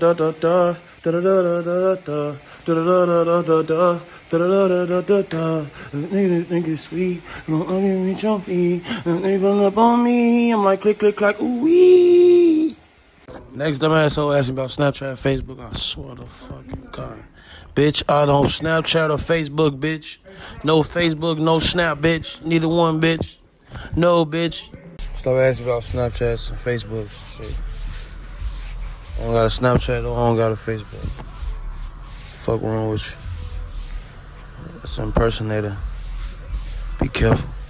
Niggas think it's sweet. Don't give me your feet. They run up on me. I'm like click, click, clack. Ooh wee. Next dumb asshole asking about Snapchat, Facebook. I swear to fucking God. Bitch, I don't Snapchat or Facebook, bitch. No Facebook, no Snap, bitch. Neither one, bitch. No, bitch. Stop asking about Snapchats and Facebooks. Shit. I don't got a Snapchat, I don't got a Facebook. Fuck wrong with you? That's an impersonator. Be careful.